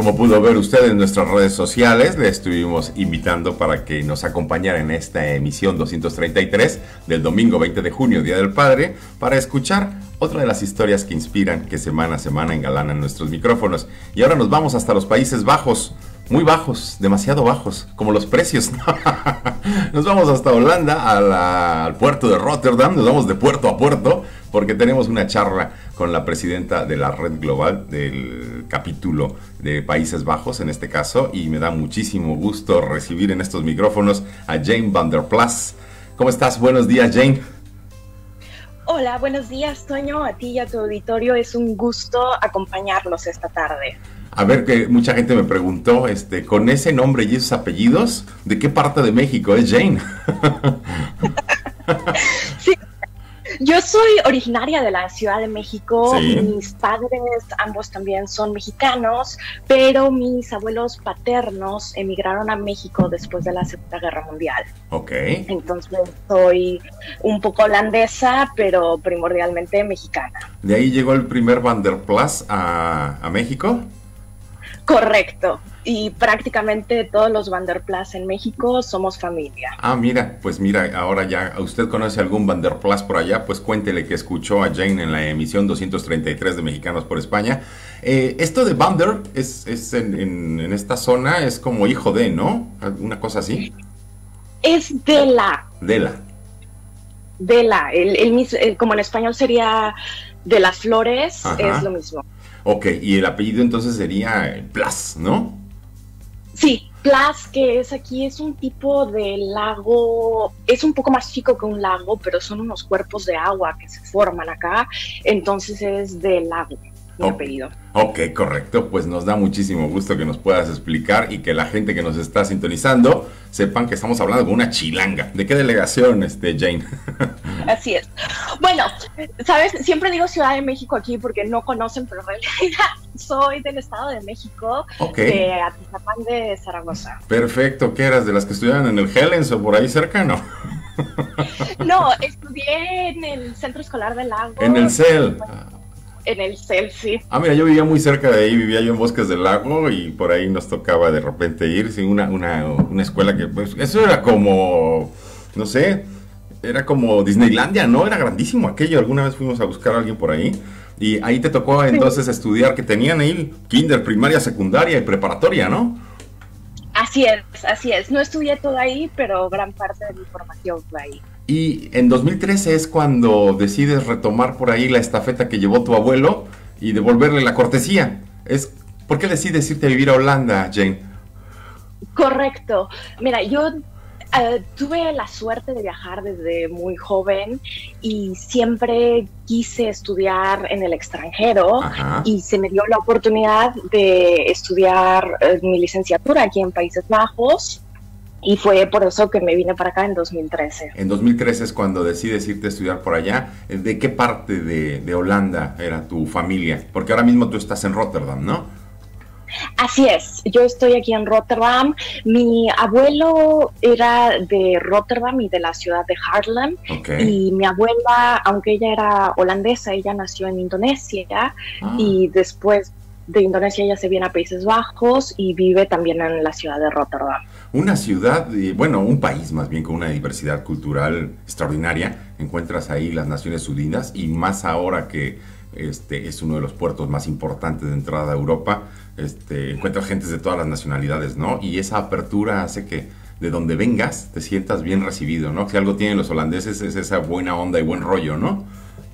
Como pudo ver usted en nuestras redes sociales, le estuvimos invitando para que nos acompañara en esta emisión 233 del domingo 20 de junio, Día del Padre, para escuchar otra de las historias que inspiran, que semana a semana engalanan nuestros micrófonos. Y ahora nos vamos hasta los Países Bajos, muy bajos, demasiado bajos, como los precios. Nos vamos hasta Holanda, al puerto de Rotterdam, nos vamos de puerto a puerto, porque tenemos una charla con la presidenta de la red global del capítulo de Países Bajos, en este caso, y me da muchísimo gusto recibir en estos micrófonos a Jane van der Plas. ¿Cómo estás? Buenos días, Jane. Hola, buenos días, Toño, a ti y a tu auditorio. Es un gusto acompañarlos esta tarde. A ver, que mucha gente me preguntó, con ese nombre y esos apellidos, ¿de qué parte de México es Jane? Sí. Yo soy originaria de la Ciudad de México, sí. Mis padres ambos también son mexicanos, pero mis abuelos paternos emigraron a México después de la Segunda Guerra Mundial. Ok. Entonces soy un poco holandesa, pero primordialmente mexicana. ¿De ahí llegó el primer Van der Plas a México? Correcto. Y prácticamente todos los Van der Plas en México somos familia. Ah, mira, pues mira, ahora ya, ¿usted conoce algún Van der Plas por allá? Pues cuéntele que escuchó a Jane en la emisión 233 de Mexicanos por España. Esto de Van der es en esta zona, es como hijo de, ¿no? Una cosa así. Es de la. De la. De la. Como en español sería de las flores, ajá, es lo mismo. Ok, y el apellido entonces sería Plas, ¿no? Sí, Plas, que es aquí, es un tipo de lago, es un poco más chico que un lago, pero son unos cuerpos de agua que se forman acá, entonces es de lago, mi apellido. Ok, correcto, pues nos da muchísimo gusto que nos puedas explicar y que la gente que nos está sintonizando sepan que estamos hablando con una chilanga. ¿De qué delegación, Jane? Así es. Bueno, sabes, siempre digo Ciudad de México aquí porque no conocen, pero en realidad soy del Estado de México, de Atizapán de Zaragoza. Perfecto, ¿qué eras? ¿De las que estudiaban en el Hellens o por ahí cerca, no? No, estudié en el Centro Escolar del Lago. En el CEL. En el CEL, sí. Ah, mira, yo vivía muy cerca de ahí, vivía yo en Bosques del Lago y por ahí nos tocaba de repente ir, sí, una escuela que, pues, eso era como, no sé, era como Disneylandia, ¿no? Era grandísimo aquello, alguna vez fuimos a buscar a alguien por ahí y ahí te tocó entonces estudiar, que tenían ahí kinder, primaria, secundaria y preparatoria, ¿no? Así es, así es. No estudié todo ahí, pero gran parte de mi formación fue ahí. Y en 2013 es cuando decides retomar por ahí la estafeta que llevó tu abuelo y devolverle la cortesía. ¿Por qué decides irte a vivir a Holanda, Jane? Correcto. Mira, yo tuve la suerte de viajar desde muy joven y siempre quise estudiar en el extranjero. Ajá. Y se me dio la oportunidad de estudiar mi licenciatura aquí en Países Bajos. Y fue por eso que me vine para acá en 2013. En 2013 es cuando decides irte a estudiar por allá. ¿De qué parte de Holanda era tu familia? Porque ahora mismo tú estás en Rotterdam, ¿no? Así es, yo estoy aquí en Rotterdam. Mi abuelo era de Rotterdam y de la ciudad de Haarlem. Okay. Y mi abuela, aunque ella era holandesa, ella nació en Indonesia. Y después de Indonesia ella se viene a Países Bajos y vive también en la ciudad de Rotterdam. Una ciudad, bueno, un país más bien con una diversidad cultural extraordinaria. Encuentras ahí las Naciones Unidas y más ahora que es uno de los puertos más importantes de entrada a Europa. Encuentras gentes de todas las nacionalidades, ¿no? Y esa apertura hace que de donde vengas te sientas bien recibido, ¿no? Si algo tienen los holandeses es esa buena onda y buen rollo, ¿no?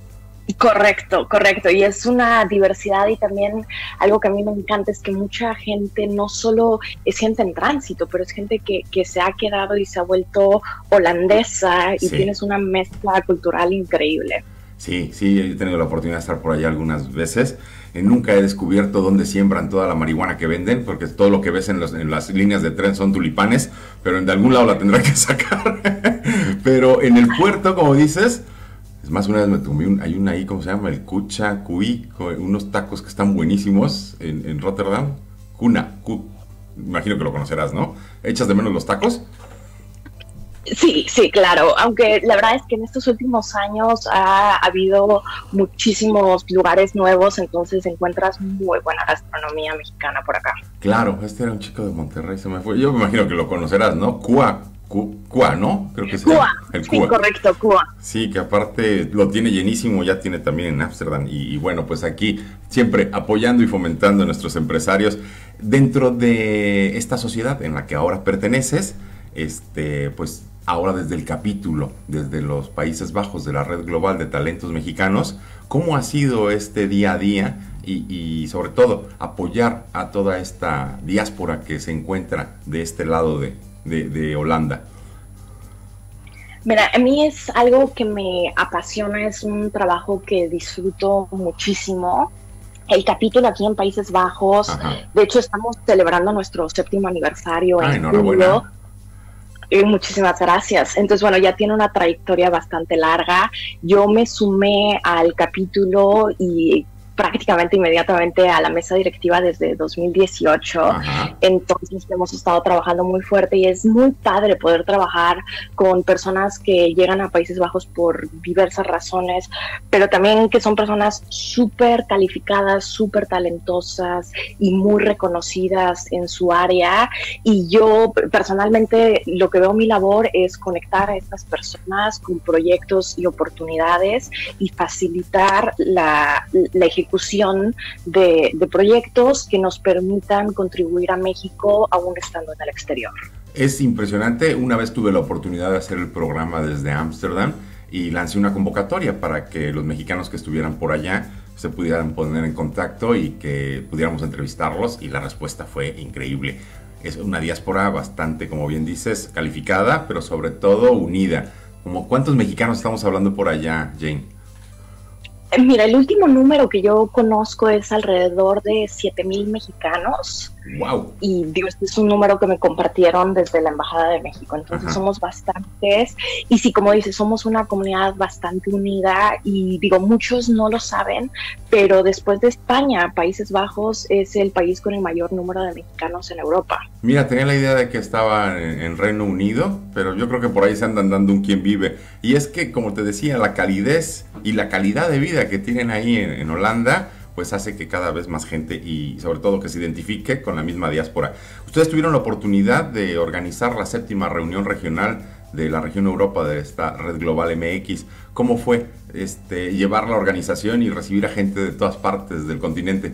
Correcto, correcto. Y es una diversidad y también algo que a mí me encanta es que mucha gente no solo es gente en tránsito, pero es gente que se ha quedado y se ha vuelto holandesa y tienes una mezcla cultural increíble. Sí, sí, he tenido la oportunidad de estar por allá algunas veces. Nunca he descubierto dónde siembran toda la marihuana que venden, porque todo lo que ves en las líneas de tren son tulipanes, pero de algún lado la tendrán que sacar. Pero en el puerto, como dices... Es más, una vez me tomé hay una ahí, ¿cómo se llama? El Kucha, Kui, unos tacos que están buenísimos en Rotterdam. Imagino que lo conocerás, ¿no? ¿Echas de menos los tacos? Sí, sí, claro, aunque la verdad es que en estos últimos años ha habido muchísimos lugares nuevos, entonces encuentras muy buena gastronomía mexicana por acá. Claro, este era un chico de Monterrey, se me fue. Yo me imagino que lo conocerás, ¿no? Cua, ¿no? Creo que se Cuba, llama el sí, Cua. correcto, Cuba. Sí, que aparte lo tiene llenísimo, ya tiene también en Ámsterdam. Y bueno, pues aquí siempre apoyando y fomentando a nuestros empresarios dentro de esta sociedad en la que ahora perteneces, pues ahora desde el capítulo, desde los Países Bajos de la Red Global de Talentos Mexicanos, ¿cómo ha sido este día a día y sobre todo apoyar a toda esta diáspora que se encuentra de este lado de Holanda? Mira, a mí es algo que me apasiona, es un trabajo que disfruto muchísimo. El capítulo aquí en Países Bajos, Ajá. de hecho estamos celebrando nuestro 7º aniversario en julio. Enhorabuena. Muchísimas gracias. Entonces, bueno, ya tiene una trayectoria bastante larga. Yo me sumé al capítulo y prácticamente inmediatamente a la mesa directiva desde 2018. Ajá. Entonces hemos estado trabajando muy fuerte y es muy padre poder trabajar con personas que llegan a Países Bajos por diversas razones, pero también que son personas súper calificadas, súper talentosas y muy reconocidas en su área. Y yo personalmente lo que veo mi labor es conectar a estas personas con proyectos y oportunidades y facilitar la ejecución de proyectos que nos permitan contribuir a México aún estando en el exterior. Es impresionante. Una vez tuve la oportunidad de hacer el programa desde Ámsterdam y lancé una convocatoria para que los mexicanos que estuvieran por allá se pudieran poner en contacto y que pudiéramos entrevistarlos, y la respuesta fue increíble. Es una diáspora bastante, como bien dices, calificada, pero sobre todo unida. ¿Cómo cuántos mexicanos estamos hablando por allá, Jane? Mira, el último número que yo conozco es alrededor de 7,000 mexicanos. ¡Wow! Y digo, este es un número que me compartieron desde la Embajada de México, entonces Ajá. somos bastantes. Y sí, como dices, somos una comunidad bastante unida y digo, muchos no lo saben, pero después de España, Países Bajos es el país con el mayor número de mexicanos en Europa. Mira, tenía la idea de que estaba en Reino Unido, pero yo creo que por ahí se andan dando un quién vive. Y es que, como te decía, la calidez y la calidad de vida que tienen ahí en Holanda, pues hace que cada vez más gente, y sobre todo que se identifique con la misma diáspora. Ustedes tuvieron la oportunidad de organizar la 7ª reunión regional de la región Europa de esta Red Global MX. ¿Cómo fue llevar la organización y recibir a gente de todas partes del continente?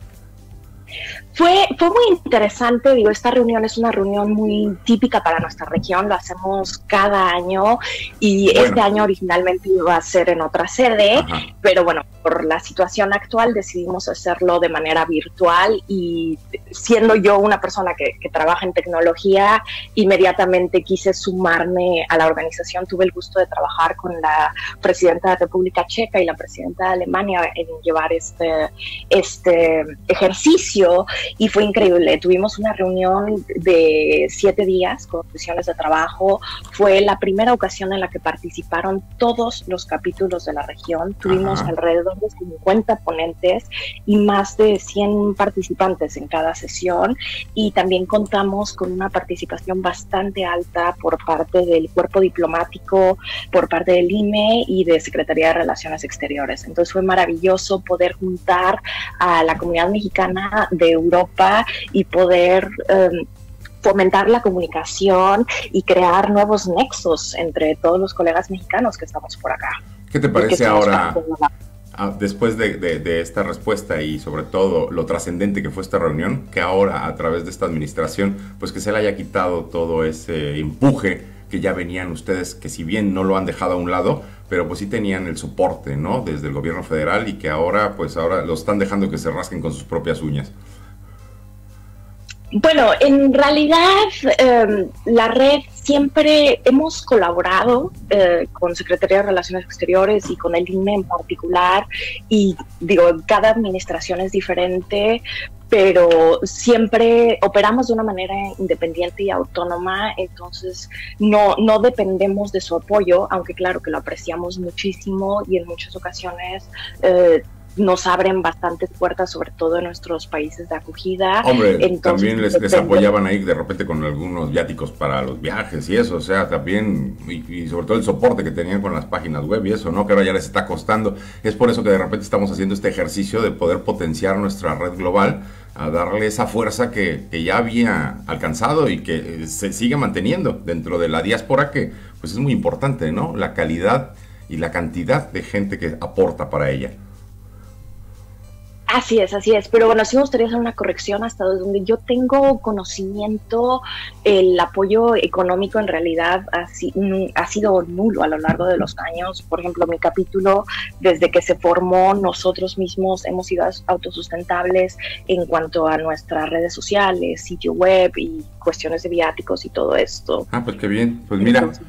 Fue muy interesante, digo, esta reunión es una reunión muy típica para nuestra región, lo hacemos cada año y Bueno. Este año originalmente iba a ser en otra sede, Ajá. pero bueno, por la situación actual decidimos hacerlo de manera virtual y siendo yo una persona que trabaja en tecnología, inmediatamente quise sumarme a la organización. Tuve el gusto de trabajar con la presidenta de República Checa y la presidenta de Alemania en llevar este ejercicio y fue increíble. Tuvimos una reunión de 7 días con sesiones de trabajo. Fue la primera ocasión en la que participaron todos los capítulos de la región. Tuvimos alrededor de 50 ponentes y más de 100 participantes en cada sesión, y también contamos con una participación bastante alta por parte del cuerpo diplomático, por parte del IME y de Secretaría de Relaciones Exteriores. Entonces fue maravilloso poder juntar a la comunidad mexicana de Europa y poder fomentar la comunicación y crear nuevos nexos entre todos los colegas mexicanos que estamos por acá. ¿Qué te parece ahora, después de esta respuesta y sobre todo lo trascendente que fue esta reunión, que ahora a través de esta administración, pues que se le haya quitado todo ese empuje que ya venían ustedes, que si bien no lo han dejado a un lado, pero pues sí tenían el soporte, ¿no?, desde el gobierno federal, y que ahora lo están dejando que se rasquen con sus propias uñas? Bueno, en realidad la red siempre hemos colaborado con Secretaría de Relaciones Exteriores y con el INE en particular, y digo, cada administración es diferente, pero siempre operamos de una manera independiente y autónoma, entonces no dependemos de su apoyo, aunque claro que lo apreciamos muchísimo y en muchas ocasiones nos abren bastantes puertas, sobre todo en nuestros países de acogida. Hombre, entonces, también les apoyaban ahí de repente con algunos viáticos para los viajes y eso, o sea, también, y sobre todo el soporte que tenían con las páginas web y eso, ¿no? Que ahora ya les está costando. Es por eso que de repente estamos haciendo este ejercicio de poder potenciar nuestra red global, a darle esa fuerza que ya había alcanzado y que se sigue manteniendo dentro de la diáspora, que pues es muy importante, ¿no? La calidad y la cantidad de gente que aporta para ella. Así es, pero bueno, sí me gustaría hacer una corrección hasta donde yo tengo conocimiento. El apoyo económico en realidad ha sido nulo a lo largo de los años. Por ejemplo, mi capítulo, desde que se formó, nosotros mismos hemos sido autosustentables en cuanto a nuestras redes sociales, sitio web y cuestiones de viáticos y todo esto. Ah, pues qué bien, pues mira... Entonces,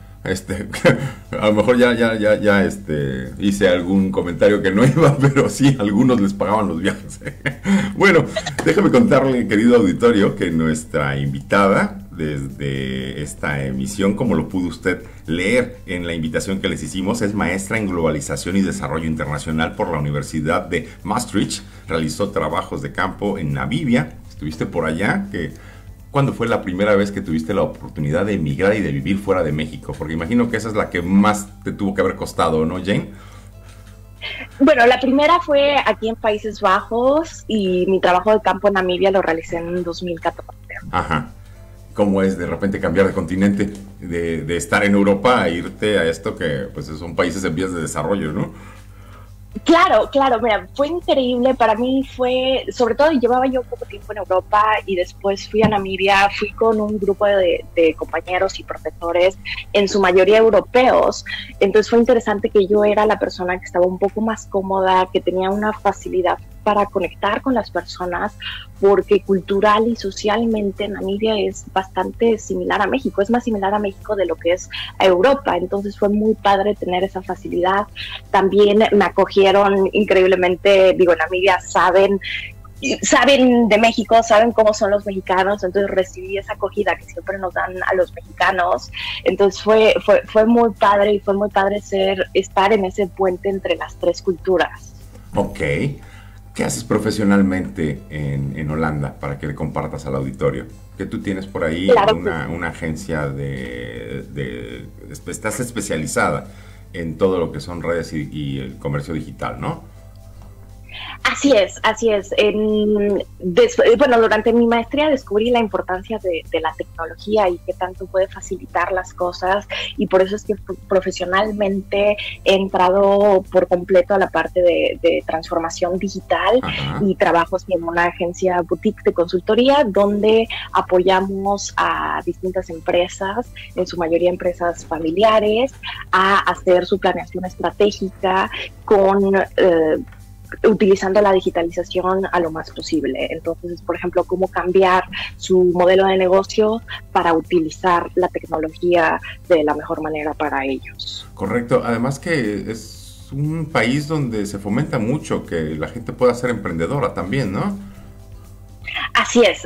a lo mejor ya hice algún comentario que no iba, pero sí, algunos les pagaban los viajes. Bueno, déjame contarle, querido auditorio, que nuestra invitada desde esta emisión, como lo pudo usted leer en la invitación que les hicimos, es maestra en globalización y desarrollo internacional por la Universidad de Maastricht. Realizó trabajos de campo en Namibia. Estuviste por allá, ¿cuándo fue la primera vez que tuviste la oportunidad de emigrar y de vivir fuera de México? Porque imagino que esa es la que más te tuvo que haber costado, ¿no, Jane? Bueno, la primera fue aquí en Países Bajos y mi trabajo de campo en Namibia lo realicé en 2014. Ajá. ¿Cómo es de repente cambiar de continente, de estar en Europa a irte a esto que pues son países en vías de desarrollo, ¿no? Claro, mira, fue increíble. Para mí fue, sobre todo llevaba yo poco tiempo en Europa y después fui a Namibia, fui con un grupo de compañeros y profesores, en su mayoría europeos. Entonces fue interesante que yo era la persona que estaba un poco más cómoda, que tenía una facilidad para conectar con las personas, porque cultural y socialmente Namibia es bastante similar a México, es más similar a México de lo que es a Europa. Entonces fue muy padre tener esa facilidad. También me acogieron increíblemente. Digo, en Namibia saben de México, saben cómo son los mexicanos, entonces recibí esa acogida que siempre nos dan a los mexicanos. Entonces fue muy padre, y fue muy padre estar en ese puente entre las tres culturas. Ok. ¿Qué haces profesionalmente en Holanda, para que le compartas al auditorio? Que tú tienes por ahí claro, una agencia estás especializada en todo lo que son redes y el comercio digital, ¿no? Así es. Bueno, durante mi maestría descubrí la importancia de la tecnología y qué tanto puede facilitar las cosas, y por eso es que profesionalmente he entrado por completo a la parte de transformación digital. Ajá. Y trabajo en una agencia boutique de consultoría donde apoyamos a distintas empresas, en su mayoría empresas familiares, a hacer su planeación estratégica utilizando la digitalización a lo más posible. Entonces, por ejemplo, cómo cambiar su modelo de negocio para utilizar la tecnología de la mejor manera para ellos. Correcto. Además que es un país donde se fomenta mucho que la gente pueda ser emprendedora también, ¿no? Así es.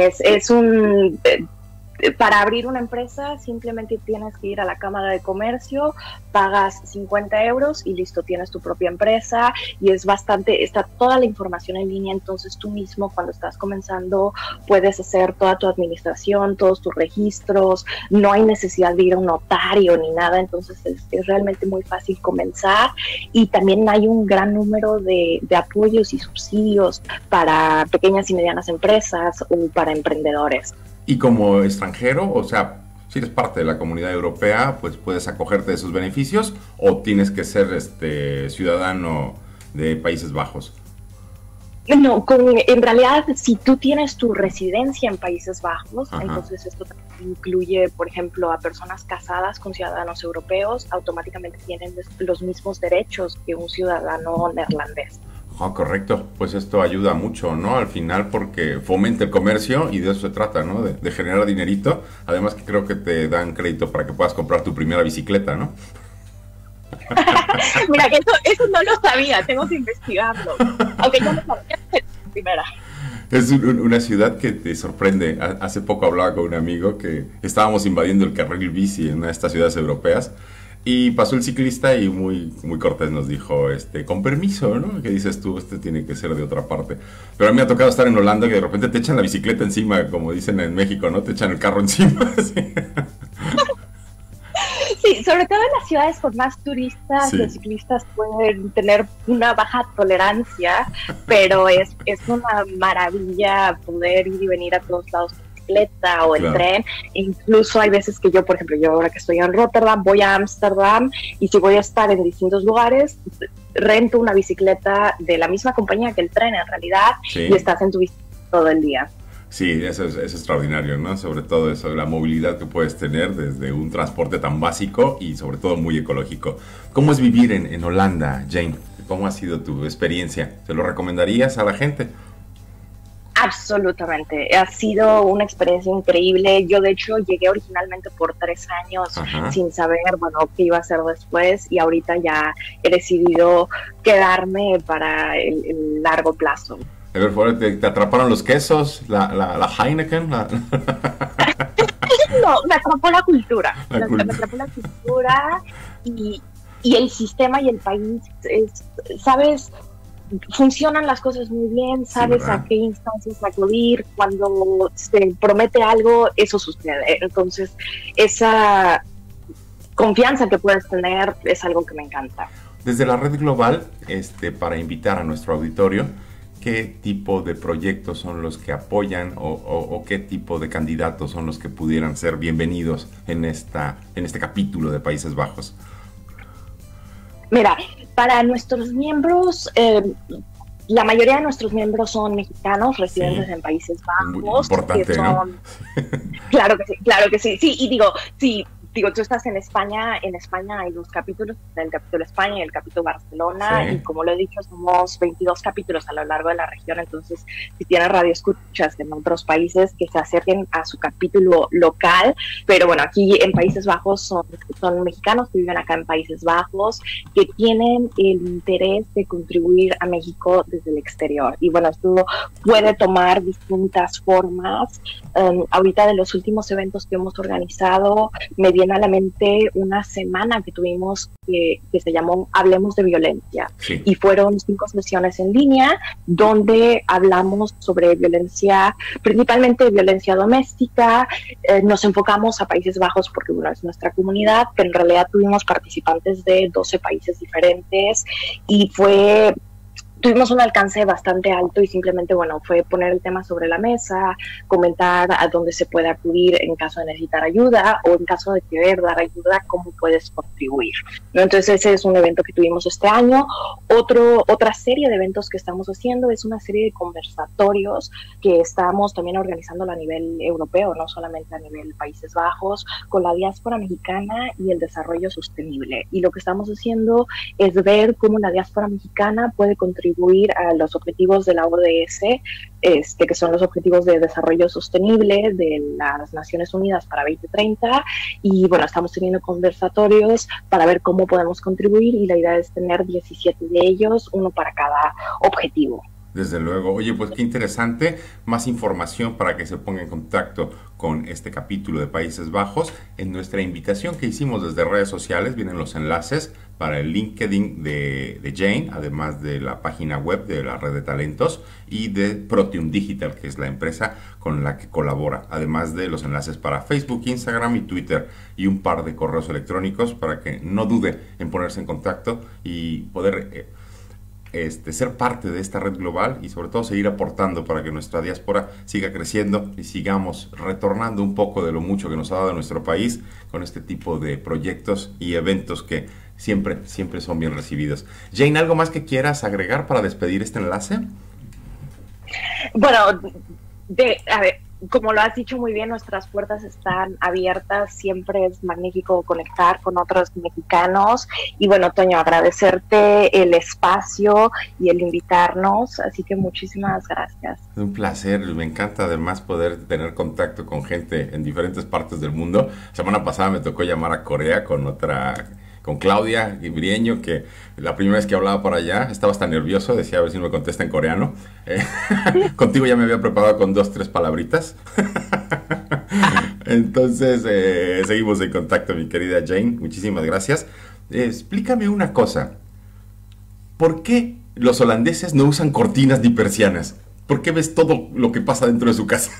Para abrir una empresa simplemente tienes que ir a la Cámara de Comercio, pagas 50 euros y listo, tienes tu propia empresa, y está toda la información en línea. Entonces tú mismo, cuando estás comenzando, puedes hacer toda tu administración, todos tus registros, no hay necesidad de ir a un notario ni nada. Entonces es realmente muy fácil comenzar, y también hay un gran número de apoyos y subsidios para pequeñas y medianas empresas o para emprendedores. Y como extranjero, o sea, si eres parte de la comunidad europea, pues puedes acogerte de esos beneficios, o tienes que ser ciudadano de Países Bajos. No, en realidad, si tú tienes tu residencia en Países Bajos, ajá, entonces esto incluye, por ejemplo, a personas casadas con ciudadanos europeos, automáticamente tienen los mismos derechos que un ciudadano neerlandés. Oh, correcto, pues esto ayuda mucho, ¿no? Al final, porque fomenta el comercio y de eso se trata, ¿no? De generar dinerito. Además que creo que te dan crédito para que puedas comprar tu primera bicicleta, ¿no? Mira, eso no lo sabía, tengo que investigarlo. Aunque yo no sabía la primera. Es una ciudad que te sorprende. Hace poco hablaba con un amigo que estábamos invadiendo el carril bici en una de estas ciudades europeas. Y pasó el ciclista y muy cortés nos dijo, con permiso, ¿no? ¿Qué dices tú? Tiene que ser de otra parte. Pero a mí me ha tocado estar en Holanda que de repente te echan la bicicleta encima, como dicen en México, ¿no? Te echan el carro encima. Sí, sí, sobre todo en las ciudades con más turistas, sí, los ciclistas pueden tener una baja tolerancia, pero es una maravilla poder ir y venir a todos lados en bicicleta o en claro. tren. Incluso hay veces que yo, por ejemplo, yo ahora que estoy en Rotterdam, voy a Ámsterdam y si voy a estar en distintos lugares, rento una bicicleta de la misma compañía que el tren en realidad Sí. y estás en tu bicicleta todo el día. Sí, eso es extraordinario, ¿no? Sobre todo eso, la movilidad que puedes tener desde un transporte tan básico y sobre todo muy ecológico. ¿Cómo es vivir en Holanda, Jane? ¿Cómo ha sido tu experiencia? ¿Se lo recomendarías a la gente? Absolutamente, ha sido una experiencia increíble. Yo de hecho llegué originalmente por 3 años Ajá. sin saber, bueno, qué iba a hacer después y ahorita ya he decidido quedarme para el largo plazo. A ver, te atraparon los quesos, la Heineken, No, me atrapó la cultura, la me culpa. atrapó la cultura y, y el sistema y el país, ¿sabes? Funcionan las cosas muy bien, Sí, sabes a ¿verdad? qué instancias acudir, cuando se promete algo, eso sucede. Entonces, esa confianza que puedes tener es algo que me encanta. Desde la red global, para invitar a nuestro auditorio, ¿qué tipo de proyectos son los que apoyan o qué tipo de candidatos son los que pudieran ser bienvenidos en este capítulo de Países Bajos? Mira, para nuestros miembros, la mayoría de nuestros miembros son mexicanos Sí, residentes en Países muy Bajos, que importante, ¿no? son. Claro que sí, sí, y digo, tú estás en España hay 2 capítulos, el capítulo España y el capítulo Barcelona, y Sí, como lo he dicho, somos 22 capítulos a lo largo de la región, entonces si tienes radio escuchas en otros países que se acerquen a su capítulo local, pero bueno, aquí en Países Bajos son mexicanos que viven acá en Países Bajos, que tienen el interés de contribuir a México desde el exterior, y bueno, esto puede tomar distintas formas. Ahorita de los últimos eventos que hemos organizado, me viene a la mente una semana que tuvimos que se llamó Hablemos de Violencia sí. y fueron 5 sesiones en línea donde hablamos sobre violencia, principalmente violencia doméstica. Nos enfocamos a Países Bajos porque bueno, es nuestra comunidad, pero en realidad tuvimos participantes de 12 países diferentes y tuvimos un alcance bastante alto y simplemente, bueno, fue poner el tema sobre la mesa, comentar a dónde se puede acudir en caso de necesitar ayuda o en caso de querer dar ayuda, cómo puedes contribuir, ¿no? Entonces ese es un evento que tuvimos este año. Otra serie de eventos que estamos haciendo es una serie de conversatorios que estamos también organizando a nivel europeo, no solamente a nivel Países Bajos, con la diáspora mexicana y el desarrollo sostenible. Y lo que estamos haciendo es ver cómo la diáspora mexicana puede contribuir a los objetivos de la ODS, que son los Objetivos de Desarrollo Sostenible de las Naciones Unidas para 2030. Y bueno, estamos teniendo conversatorios para ver cómo podemos contribuir y la idea es tener 17 de ellos, uno para cada objetivo. Desde luego. Oye, pues qué interesante. Más información para que se ponga en contacto con este capítulo de Países Bajos. En nuestra invitación que hicimos desde redes sociales vienen los enlaces para el LinkedIn de Jane, además de la página web de la red de talentos y de Protium Digital, que es la empresa con la que colabora, además de los enlaces para Facebook, Instagram y Twitter y un par de correos electrónicos para que no dude en ponerse en contacto y poder ser parte de esta red global y sobre todo seguir aportando para que nuestra diáspora siga creciendo y sigamos retornando un poco de lo mucho que nos ha dado nuestro país con este tipo de proyectos y eventos que siempre son bien recibidos. Jane, ¿algo más que quieras agregar para despedir este enlace? Bueno, a ver, como lo has dicho muy bien, nuestras puertas están abiertas, siempre es magnífico conectar con otros mexicanos y bueno, Toño, agradecerte el espacio y el invitarnos, así que muchísimas gracias. Es un placer, me encanta además poder tener contacto con gente en diferentes partes del mundo. La semana pasada me tocó llamar a Corea con Claudia Brieño, que la primera vez que hablaba por allá estaba hasta nervioso, decía a ver si me contesta en coreano. Contigo ya me había preparado con 2, 3 palabritas. Entonces, seguimos en contacto, mi querida Jane. Muchísimas gracias. Explícame una cosa. ¿Por qué los holandeses no usan cortinas ni persianas? ¿Por qué ves todo lo que pasa dentro de su casa?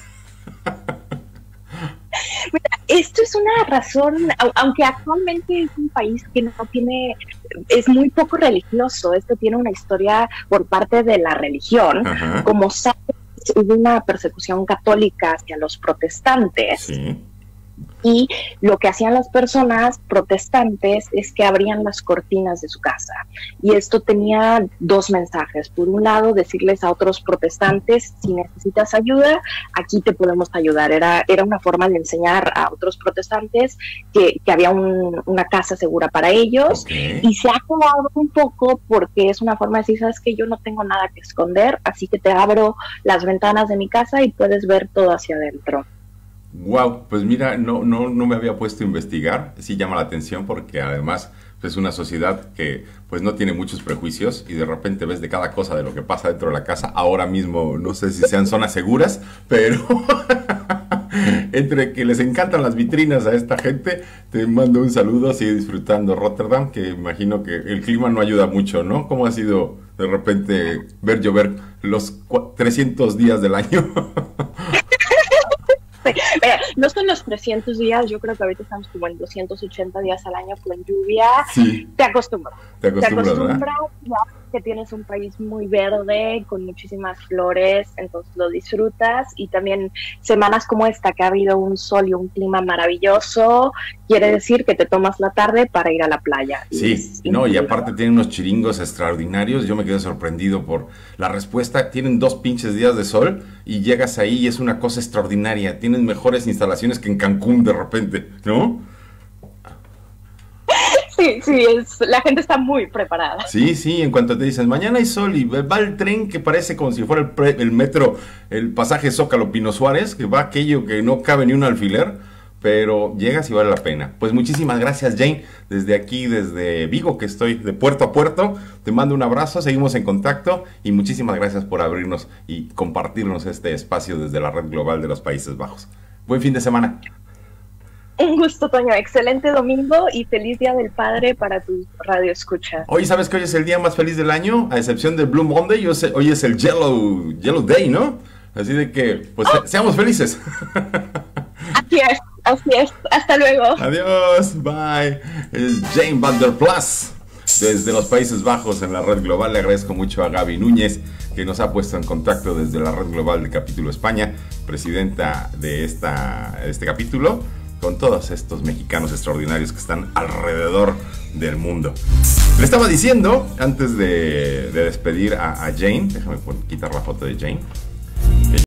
Mira, esto es una razón, aunque actualmente es un país que no tiene, es muy poco religioso, esto tiene una historia por parte de la religión. Ajá. Como sabes, hubo una persecución católica hacia los protestantes. Sí. Y lo que hacían las personas protestantes es que abrían las cortinas de su casa. Y esto tenía dos mensajes. Por un lado, decirles a otros protestantes, si necesitas ayuda, aquí te podemos ayudar. Era una forma de enseñar a otros protestantes que había una casa segura para ellos. Okay. Y se ha acabado un poco porque es una forma de decir, sabes que yo no tengo nada que esconder, así que te abro las ventanas de mi casa y puedes ver todo hacia adentro. Wow, pues mira, no me había puesto a investigar. Sí llama la atención porque además es una sociedad que pues no tiene muchos prejuicios y de repente ves de cada cosa de lo que pasa dentro de la casa. Ahora mismo no sé si sean zonas seguras, pero entre que les encantan las vitrinas a esta gente, te mando un saludo. Sigue disfrutando Rotterdam, que imagino que el clima no ayuda mucho, ¿no? ¿Cómo ha sido de repente ver llover los 300 días del año? Mira, no son los 300 días, yo creo que ahorita estamos como en 280 días al año con lluvia. Sí. Te acostumbras. Te acostumbras, ya que tienes un país muy verde, con muchísimas flores, entonces lo disfrutas. Y también semanas como esta, que ha habido un sol y un clima maravilloso, quiere decir que te tomas la tarde para ir a la playa. Sí, no, y aparte tienen unos chiringos extraordinarios. Yo me quedé sorprendido por la respuesta. Tienen 2 pinches días de sol y llegas ahí y es una cosa extraordinaria. Tienen mejores instalaciones que en Cancún de repente, ¿no? Sí, la gente está muy preparada. Sí, en cuanto te dicen, mañana hay sol y va el tren que parece como si fuera el metro, el pasaje Zócalo Pino Suárez, que va aquello que no cabe ni un alfiler, pero llegas y vale la pena. Pues muchísimas gracias, Jane, desde aquí, desde Vigo, que estoy de puerto a puerto, te mando un abrazo, seguimos en contacto y muchísimas gracias por abrirnos y compartirnos este espacio desde la Red Global de los Países Bajos. Buen fin de semana. Un gusto, Toño. Excelente domingo y feliz Día del Padre para tus radioescuchas. Hoy, ¿sabes que hoy es el día más feliz del año? A excepción del Blue Monday, hoy es el Yellow Day, ¿no? Así de que, pues, seamos felices. Así es. Hasta luego. Adiós, bye. Es Jane Van der Plas, desde los Países Bajos en la Red Global. Le agradezco mucho a Gaby Núñez, que nos ha puesto en contacto desde la Red Global del Capítulo España, presidenta de este capítulo, con todos estos mexicanos extraordinarios que están alrededor del mundo. Le estaba diciendo, antes de despedir a Jane, déjame quitar la foto de Jane.